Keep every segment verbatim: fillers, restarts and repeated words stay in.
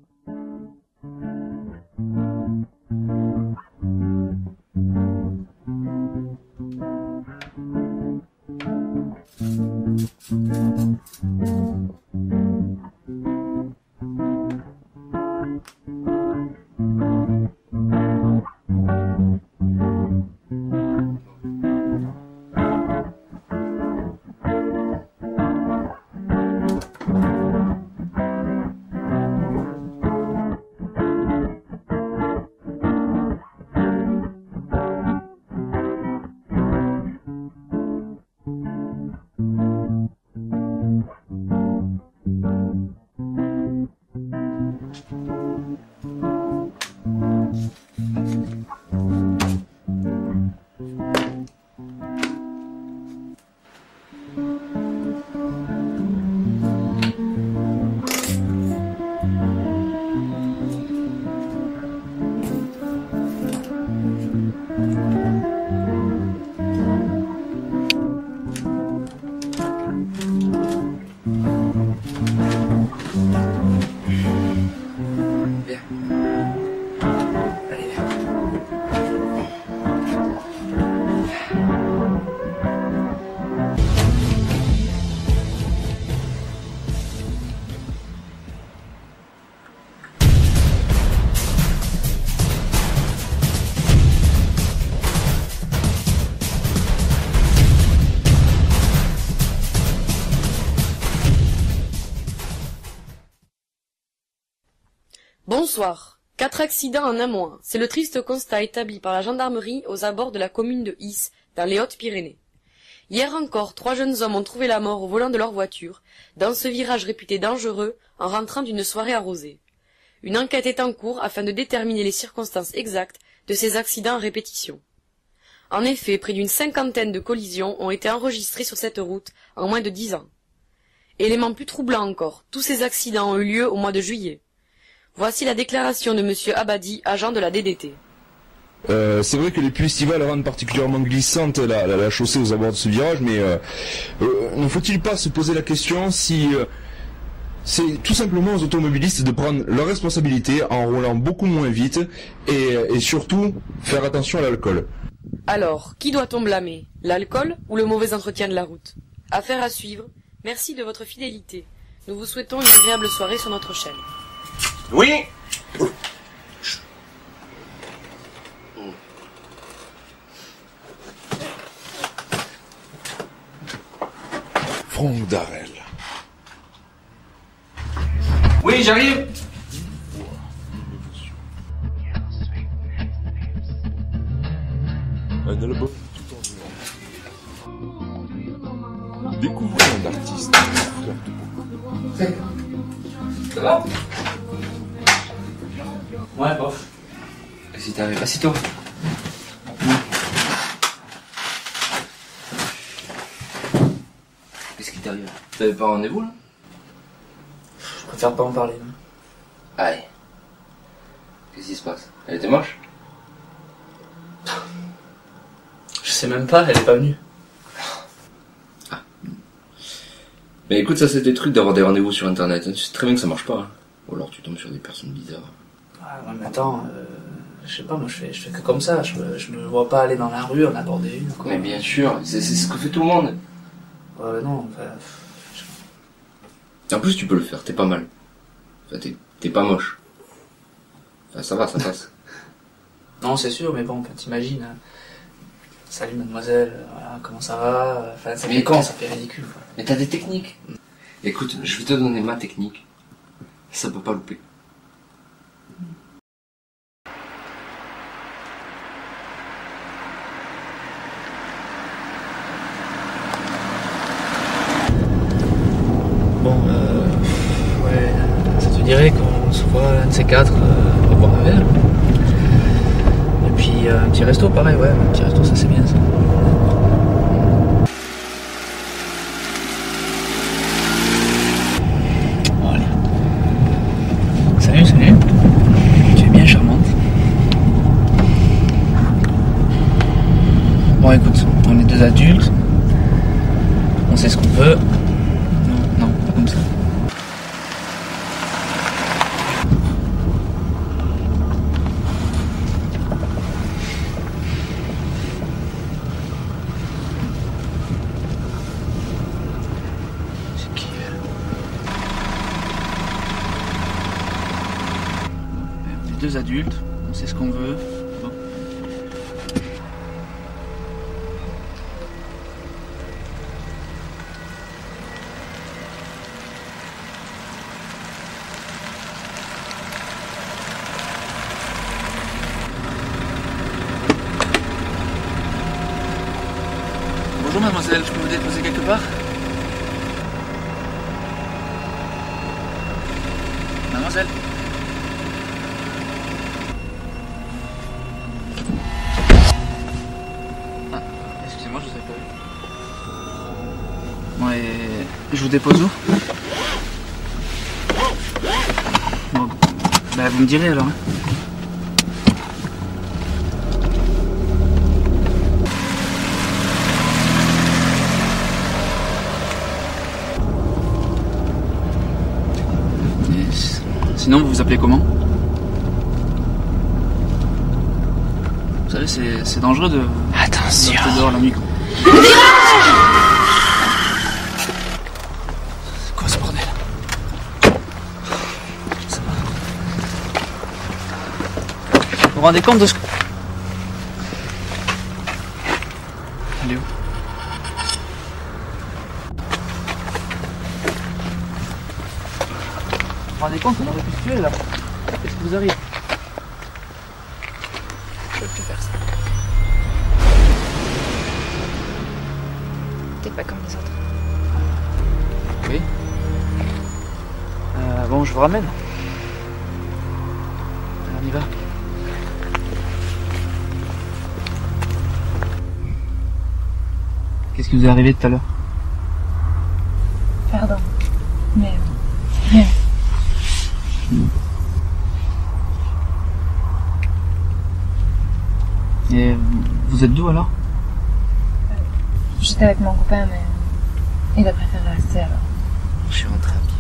Bonsoir. Quatre accidents en un mois. C'est le triste constat établi par la gendarmerie aux abords de la commune de Is, dans les Hautes-Pyrénées. Hier encore, trois jeunes hommes ont trouvé la mort au volant de leur voiture, dans ce virage réputé dangereux, en rentrant d'une soirée arrosée. Une enquête est en cours afin de déterminer les circonstances exactes de ces accidents en répétition. En effet, près d'une cinquantaine de collisions ont été enregistrées sur cette route en moins de dix ans. Élément plus troublant encore, tous ces accidents ont eu lieu au mois de juillet. Voici la déclaration de monsieur Abadi, agent de la D D T. Euh, c'est vrai que les pluies estivales rendent particulièrement glissante la, la, la chaussée aux abords de ce virage, mais euh, euh, ne faut-il pas se poser la question si euh, c'est tout simplement aux automobilistes de prendre leurs responsabilités en roulant beaucoup moins vite et, et surtout faire attention à l'alcool. Alors, qui doit-on blâmer? L'alcool ou le mauvais entretien de la route? Affaire à suivre. Merci de votre fidélité. Nous vous souhaitons une agréable soirée sur notre chaîne. Oui. Franck Darel. Oui, j'arrive. Un album tout en noir. Découvrez un artiste fleur de peau. Ça va? Ouais, bof. Qu'est-ce qui t'arrive? Assieds-toi. Qu'est-ce qui t'arrive? T'avais pas rendez-vous là? Je préfère pas en parler. Non. Aïe. Qu'est-ce qui se passe? Elle était moche? Je sais même pas, elle est pas venue. Ah. Mais écoute, ça c'est des trucs d'avoir des rendez-vous sur internet. Tu sais très bien que ça marche pas. Hein. Ou alors tu tombes sur des personnes bizarres. Ah, ouais, mais attends, euh, je sais pas, moi je fais, je fais que comme ça. Je, je me vois pas aller dans la rue en aborder une. Quoi. Mais bien sûr, c'est ce que fait tout le monde. Ouais, non, enfin. Je... En plus, tu peux le faire, t'es pas mal. Enfin, t'es pas moche. Enfin, ça va, ça passe. Non, c'est sûr, mais bon, t'imagines. Hein. Salut mademoiselle, voilà, comment ça va? Enfin, ça fait quand? Ça fait ridicule. Quoi. Mais t'as des techniques. Écoute, je vais te donner ma technique. Ça peut pas louper. Bon, euh, ouais, ça te dirait qu'on se voit un de ces quatre euh, pour boire un verre. Et puis euh, un petit resto, pareil, ouais, un petit resto, ça c'est bien ça. Bon, allez. Salut, salut. Tu es bien charmante. Bon, écoute, on est deux adultes. On sait ce qu'on veut. Non, non, pas comme ça. deux adultes, on sait ce qu'on veut. Bon. Bonjour mademoiselle, je peux vous déposer quelque part? Mademoiselle? Ah, excusez-moi, je vous avais pas vu. Bon, et je vous dépose où? Bon, bah vous me direz alors. Hein. Sinon, vous vous appelez comment? Vous savez, c'est dangereux de... Attention. de rester dehors la nuit. C'est quoi ce bordel? Ça va. Vous vous rendez compte de ce que... Elle est où? Vous vous rendez compte qu'on aurait pu se tuer là? Qu'est-ce qui vous arrive? Je peux plus faire ça. T'es pas comme les autres. Oui. Euh, bon, je vous ramène. On y va. Qu'est-ce qui vous est arrivé tout à l'heure? Pardon. Mais... rien. Et vous êtes d'où alors? J'étais avec mon copain, mais il a préféré rester alors. Je suis rentré à pied.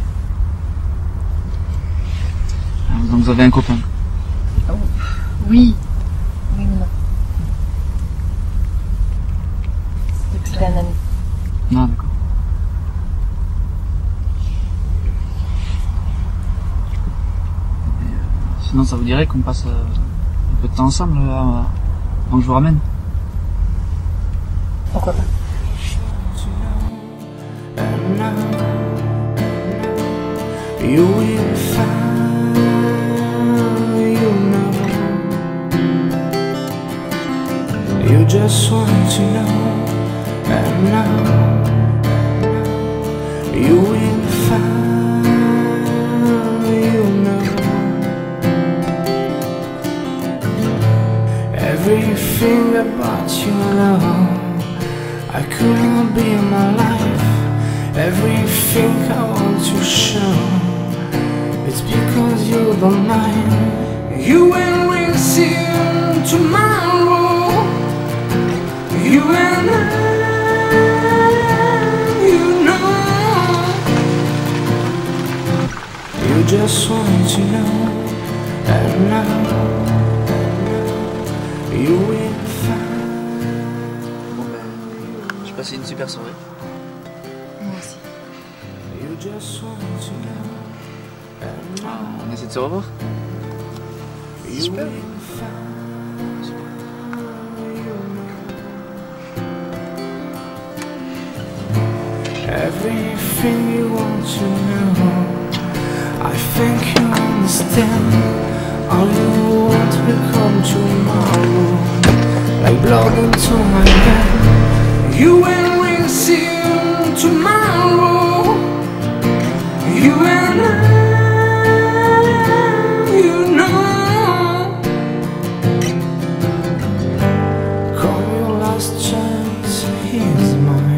Ah, donc vous avez un copain? Oh, oui. Oui, non. C'était un ami. Non, d'accord. Sinon, ça vous dirait qu'on passe euh, un peu de temps ensemble euh, avant que je vous ramène? Pourquoi pas? You will find you know. You just want to know, and now you will find you know. Everything about you love, I couldn't be in my life. Everything I want to show, it's because you don't mind. You will receive tomorrow. You and I, you know. You just want to know, and now you will find. Bon ben, j'ai passé une super soirée. Moi aussi. You just want to know, and Ah, on essaie de se revoir? you Super. will find. Everything you want to know, I think you understand. All you want will come tomorrow, like blood into my bed. You will receive tomorrow. You and I, you know. Call your last chance, here's mine.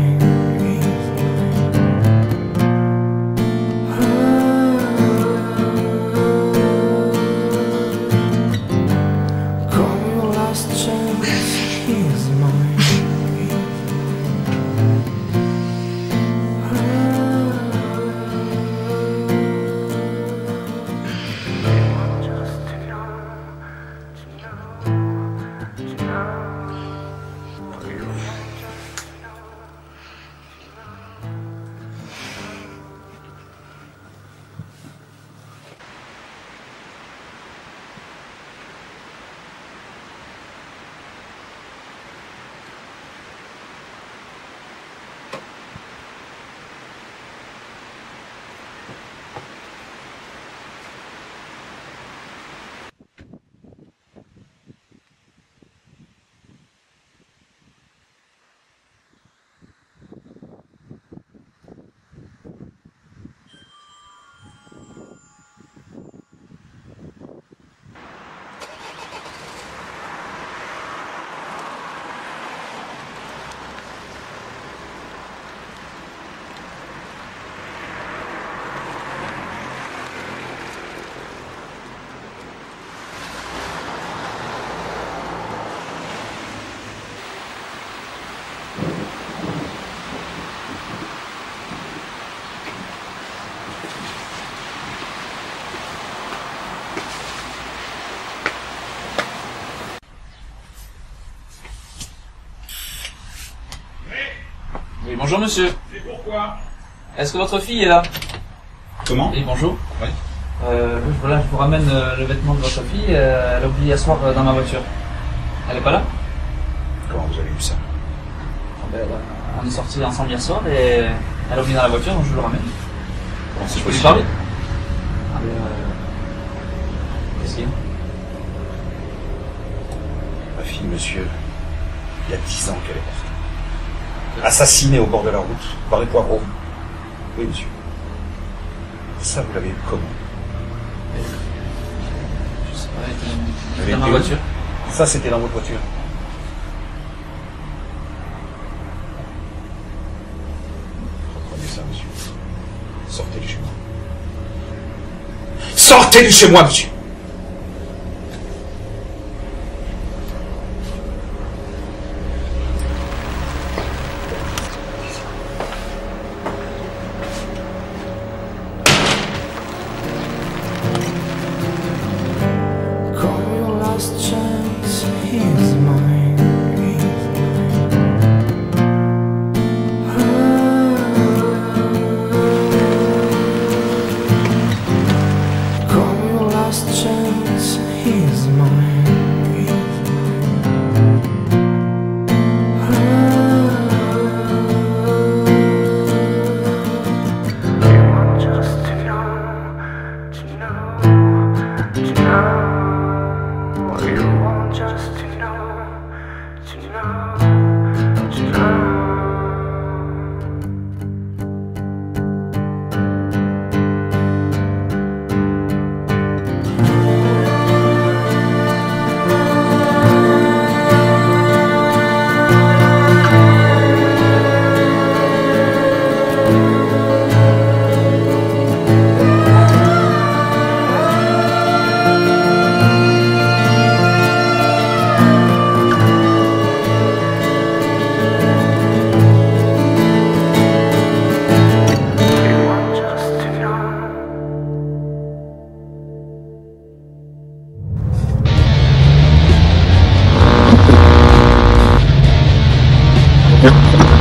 Bonjour monsieur. Et pourquoi? Est-ce que votre fille est là? Comment? Oui, bonjour. Oui. Euh, voilà, je vous ramène euh, le vêtement de votre fille. Euh, elle a oublié hier soir euh, dans ma voiture. Elle est pas là? Comment vous avez eu ça? Ben, euh, on est sortis ensemble hier soir et elle a oublié dans la voiture, donc je vous le ramène. Comment c'est Je peux lui possible? parler? Ah, ben, euh... Qu'est-ce qu'il y a? Ma fille, monsieur, il y a dix ans qu'elle est morte. Assassinée au bord de la route par les poireaux. Oui, monsieur. Ça, vous l'avez eu comment? Je sais pas, elle était Vous l'avez dans ma eu voiture. Ça, c'était dans votre voiture. Reprenez ça, monsieur. Sortez de chez moi. Sortez de chez moi, monsieur! Call your last chance, here's mine. Call your last chance, here's mine. You want just to know, to know, to know. You want just to know, to know, to know. You want just to know.